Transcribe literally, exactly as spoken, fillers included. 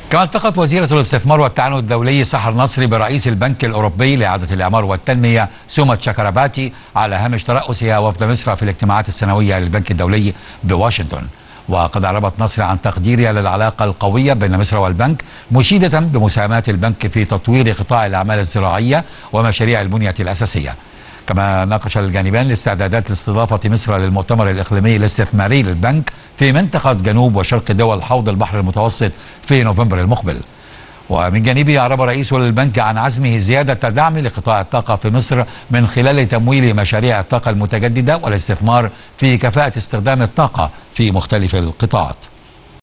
كما التقت وزيرة الاستثمار والتعاون الدولي سحر نصري برئيس البنك الأوروبي لإعادة الإعمار والتنمية سوما تشاكراباتي على هامش ترأسها وفد مصر في الاجتماعات السنوية للبنك الدولي بواشنطن. وقد أعربت نصر عن تقديرها للعلاقة القوية بين مصر والبنك، مشيدة بمساهمات البنك في تطوير قطاع الأعمال الزراعية ومشاريع البنية الأساسية. كما ناقش الجانبان الاستعدادات لاستضافة مصر للمؤتمر الإقليمي الاستثماري للبنك في منطقة جنوب وشرق دول حوض البحر المتوسط في نوفمبر المقبل. ومن جانبه أعرب رئيس البنك عن عزمه زيادة دعم لقطاع الطاقة في مصر من خلال تمويل مشاريع الطاقة المتجددة والاستثمار في كفاءة استخدام الطاقة في مختلف القطاعات.